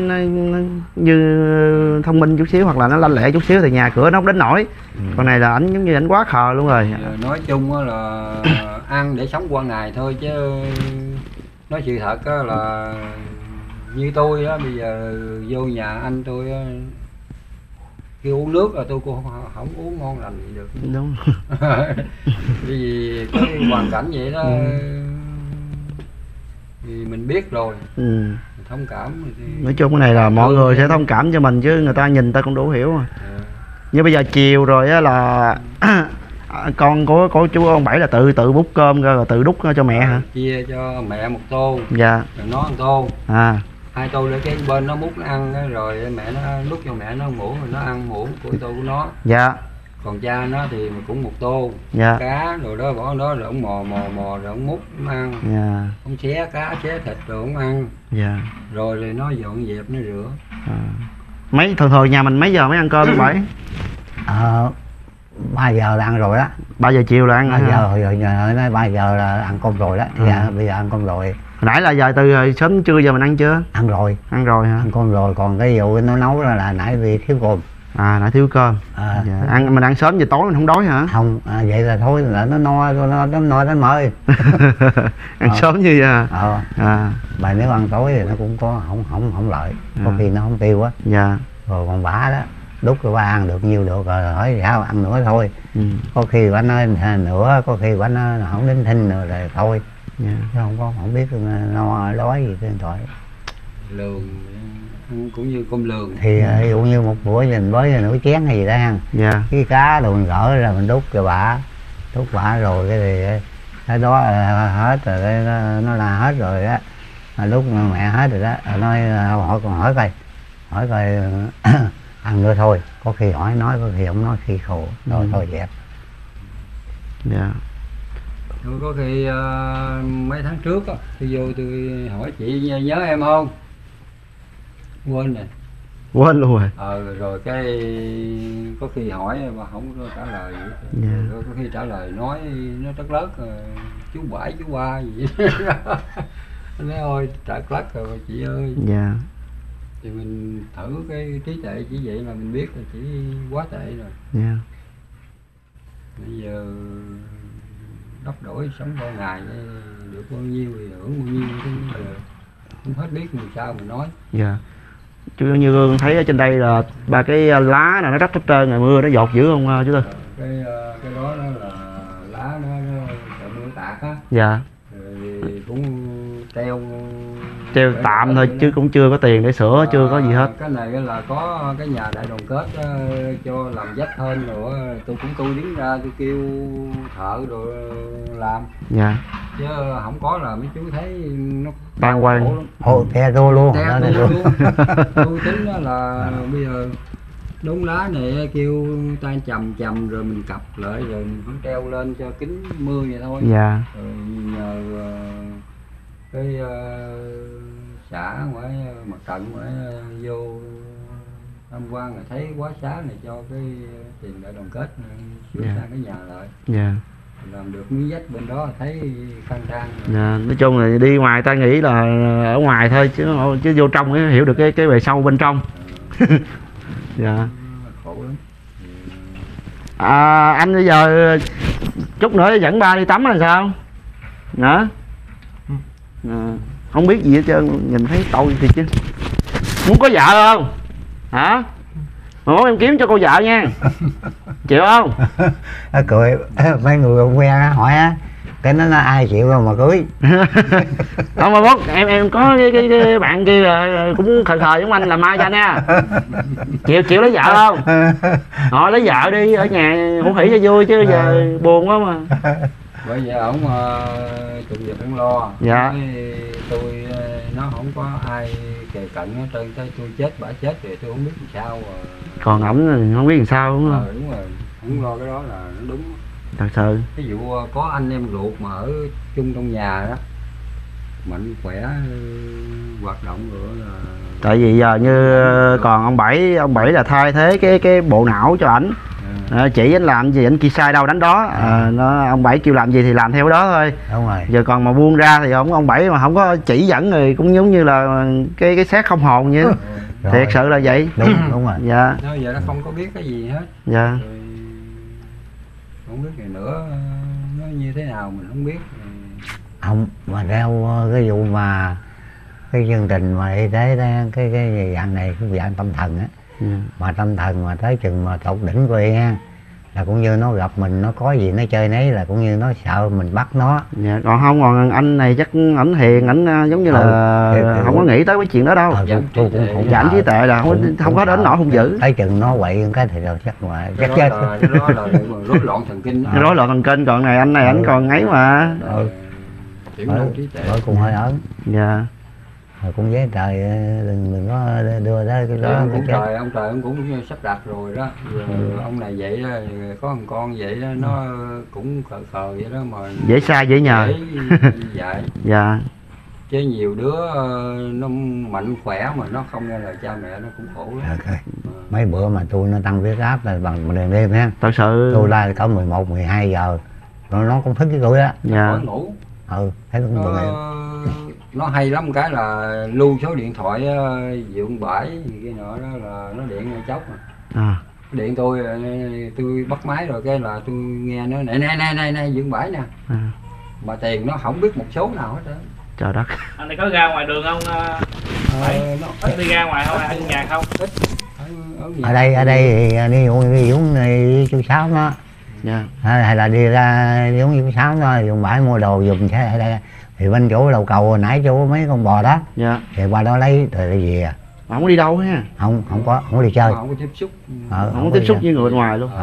như thông minh chút xíu hoặc là nó lanh lẹ chút xíu thì nhà cửa nó không đến nổi. Còn này là ảnh giống như ảnh quá khờ luôn rồi. Nói chung á là ăn để sống qua ngày thôi, chứ nói sự thật á là như tôi á, bây giờ vô nhà anh tôi á, khi uống nước là tôi cũng không uống ngon lành gì được. Đúng. Vì cái hoàn cảnh vậy đó thì mình biết rồi, mình thông cảm thì... Nói chung cái này là mọi người sẽ thông cảm cho mình chứ người ta nhìn ta cũng đủ hiểu mà. Như bây giờ chiều rồi á là con của chú ông Bảy là tự bút cơm ra rồi tự đút cho mẹ hả? Chia cho mẹ một tô, Dạ. rồi nó một tô, 2 tô để cái bên nó múc nó ăn rồi mẹ nó đút cho mẹ nó muỗng rồi nó ăn muỗng của tô của nó. Dạ. Còn cha nó thì cũng 1 tô. Dạ. Cá rồi đó bỏ đó rồi ông mò rồi ông múc ông ăn. Dạ. Ông xé cá xé thịt rồi ông ăn. Dạ. Rồi nó dọn dẹp nó rửa. Mấy thường nhà mình mấy giờ mới ăn cơm ông Bảy? 3 giờ là ăn rồi đó. 3 giờ chiều là ăn 3 giờ rồi nói 3 giờ là ăn cơm rồi đó. Bây giờ ăn cơm rồi. Hồi nãy là giờ từ sớm trưa giờ mình ăn chưa? Ăn rồi. Ăn rồi hả? Ăn cơm rồi, còn cái vụ nó nấu là nãy vì thiếu cơm. Nãy thiếu cơm. Dạ. Mình ăn sớm giờ tối mình không đói hả? Không, vậy là thôi là nó no đến mời. Ăn sớm như vậy. Bà nếu ăn tối thì nó cũng có không lợi. Có khi nó không tiêu á. Dạ. Rồi còn bả đó, đút cho ba ăn được nhiêu được rồi hỏi sao ăn nữa thôi. Có khi bả nói nữa, có khi bả nói không đến thinh nữa rồi thôi. Chứ không biết no đói gì trên tội. Lường cũng như cơm lường thì ví dụ như một bữa mình với nửa chén hay gì đó ăn. Dạ. Cái cá đồ mình gỡ ra mình đút cho bả, đút bả rồi cái thì cái đó hết rồi, nó là hết rồi đó, lúc mẹ hết rồi đó, nói hỏi coi ăn nữa thôi, có khi hỏi nói, có khi không nói, khi khổ rồi thôi dẹp. Dạ. Có khi mấy tháng trước á, tôi vô tôi hỏi chị nhớ em không, quên rồi, quên luôn rồi. Rồi cái có khi hỏi mà không có trả lời gì. Rồi có khi trả lời nói nó trất lất chú Bảy chú Ba gì nói ôi trả lất rồi chị ơi. Dạ. Thì mình thử cái trí tệ chỉ vậy là mình biết là chỉ quá tệ rồi. Dạ. Bây giờ đắp đổi sống bao ngày được bao nhiêu thì hưởng bao nhiêu, chứ không hết biết làm sao mà nói. Dạ. Chú như thấy ở trên đây là ba cái lá này nó rách hết trơn, ngày mưa nó dột dữ không chú Tư? Cái đó là lá nó trời mưa tạt á. Dạ. Rồi cũng treo tạm thôi chứ cũng chưa có tiền để sửa, chưa có gì hết. Cái này là có cái nhà đại đoàn kết cho làm vách hơn rồi tôi đứng ra tôi kêu thợ rồi làm. Dạ. Chứ không có là mấy chú thấy nó tan quang. Te đô luôn. Tôi tính là bây giờ đống lá này kêu tay chầm rồi mình cặp lại rồi mình cũng treo lên cho kính mưa vậy thôi. Dạ. Rồi nhờ cái xã ngoài mặt trận ngoài vô tham quan là thấy quá xá này cho cái tiền đại đoàn kết sửa sang cái nhà lại. Dạ. Làm được miếng vách bên đó thấy khang trang. Dạ. Nói chung là đi ngoài ta nghĩ là ở ngoài thôi chứ vô trong mới hiểu được cái bề sâu bên trong. Dạ. Khổ lắm. Anh bây giờ chút nữa dẫn ba đi tắm là sao? Hả? Không biết gì hết trơn, nhìn thấy tội thì chứ. Muốn có vợ không? Hả? Mà muốn em kiếm cho cô vợ nha. Chịu không? Cười mấy người quen hỏi á, cái nó nói ai chịu đâu mà cưới. Không mà bố em có cái bạn kia là cũng khờ giống anh làm mai cho anh nha. Chịu lấy vợ không? Họ lấy vợ đi, ở nhà hủ hỉ cho vui chứ giờ buồn quá mà. Bởi vậy ổng tụi việc cũng lo. Dạ. Tôi nó không có ai kề cận hết trơn, tới tôi chết bả chết rồi tôi không biết làm sao. Còn ổng không biết làm sao đúng không? Đúng rồi, không lo cái đó là nó đúng. Thật sự. Ví dụ có anh em ruột mà ở chung trong nhà đó, mạnh khỏe hoạt động rồi là. Tại vì giờ như còn ông Bảy là thay thế cái bộ não cho ảnh. chỉ anh làm gì anh kia sai đâu đánh đó. Ông Bảy kêu làm gì thì làm theo đó thôi. Đúng rồi. Giờ còn mà buông ra thì ông Bảy mà không có chỉ dẫn thì cũng giống như là cái xác không hồn vậy. Thiệt sự là vậy. Đúng rồi. Dạ. Nó giờ nó không có biết cái gì hết. Dạ. Rồi không biết ngày nữa nó như thế nào mình không biết. Không, mà theo cái vụ mà cái chương trình mà y tế đó, cái dạng này cái dạng tâm thần á. Mà tâm thần mà tới chừng mà tột đỉnh của y ha, là cũng như nó gặp mình, nó có gì nó chơi nấy là cũng như nó sợ mình bắt nó. Dạ, còn không, còn anh này chắc ảnh hiền, ảnh giống như là không có nghĩ tới cái chuyện đó đâu. Tôi cũng giảm trí tệ là không có đến nỗi hung dữ. Tới chừng nó quậy cái thì rồi chắc mà chắc chết. Đó là rối loạn thần kinh. Rối loạn thần kinh, còn này anh này ảnh còn ấy mà. Tiểu lưu trí tuệ. Cũng hơi ớn. Dạ. Rồi cũng với trời đừng có đưa tới cái đó. Ông trời ông cũng sắp đặt rồi đó. Ông này vậy đó, có thằng con vậy đó, nó cũng khờ khờ vậy đó mà dễ sai dễ nhờ. Dạy. Dạ. Chứ nhiều đứa nó mạnh khỏe mà nó không nghe lời cha mẹ nó cũng khổ lắm. Mấy bữa mà tôi nó tăng huyết áp là bằng đêm đêm ha. Thật sự tôi la có 11, 12 giờ nó cũng thức cái tuổi đó. Dạ. Khỏi ngủ. Thấy nó cũng tội nghiệp. Nó hay lắm cái là lưu số điện thoại Dượng Bãi gì kia nọ đó là nó điện chốc mà. Điện tôi bắt máy rồi cái là tôi nghe nó này Dượng Bãi nè. Mà tiền nó không biết một số nào hết á. Trời đất. Anh này có ra ngoài đường không? Nó ít đi ra ngoài không? Ở nhà không? Ít. Ở đây thì đi uống đi chú Sáu nó. Dạ. Hay là đi ra đi uống chú Sáu nó dùng bãi mua đồ dùng xe ở đây. Thì bên chỗ đầu cầu hồi nãy chỗ mấy con bò đó. Dạ. Thì qua đó lấy rồi đi về. Không có đi đâu ha. Không có đi chơi. Không có tiếp xúc. Không có tiếp xúc với người bên ngoài luôn.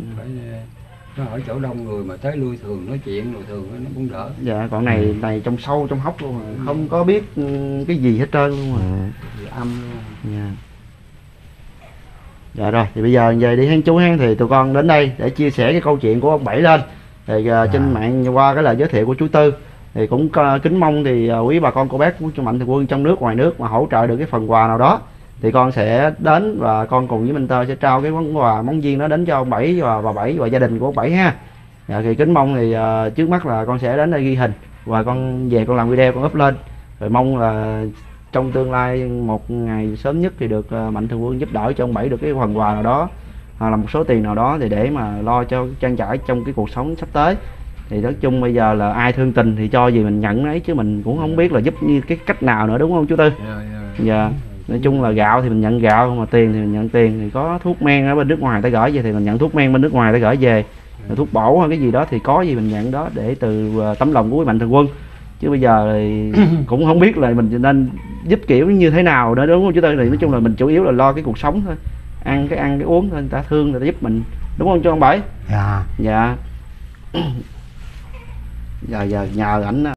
Nó ở chỗ đông người mà tới lui thường nói chuyện rồi thường nó cũng đỡ. Dạ, còn này trong sâu trong hốc luôn mà không có biết cái gì hết trơn luôn mà. Âm luôn. Dạ. Dạ rồi, thì bây giờ về đi hen chú hen, thì tụi con đến đây để chia sẻ cái câu chuyện của ông Bảy lên. Thì trên mạng qua cái lời giới thiệu của chú Tư thì cũng kính mong thì quý bà con cô bác của Mạnh Thường Quân trong nước ngoài nước mà hỗ trợ được cái phần quà nào đó thì con sẽ đến và con cùng với Minh Tơ sẽ trao cái món quà món viên đó đến cho ông Bảy và bà Bảy và gia đình của ông Bảy ha. Dạ, thì kính mong thì trước mắt là con sẽ đến đây ghi hình và con về con làm video con up lên, rồi mong là trong tương lai một ngày sớm nhất thì được Mạnh Thường Quân giúp đỡ cho ông Bảy được cái phần quà nào đó hoặc là một số tiền nào đó thì để mà lo cho trang trải trong cái cuộc sống sắp tới. Thì nói chung bây giờ là ai thương tình thì cho gì mình nhận ấy, chứ mình cũng không biết là giúp như cái cách nào nữa, đúng không chú Tư? Dạ. Nói chung là gạo thì mình nhận gạo, mà tiền thì mình nhận tiền, thì có thuốc men ở bên nước ngoài ta gửi về thì mình nhận thuốc men bên nước ngoài ta gửi về, rồi thuốc bổ hay cái gì đó thì có gì mình nhận đó để từ tấm lòng của Mạnh Thường Quân. Chứ bây giờ thì cũng không biết là mình nên giúp kiểu như thế nào nữa, đúng không chú Tư? Thì nói chung là mình chủ yếu là lo cái cuộc sống thôi, ăn cái uống thôi, người ta thương người ta giúp mình, đúng không chú ông Bảy? Dạ. Dạ. Giờ nhờ ảnh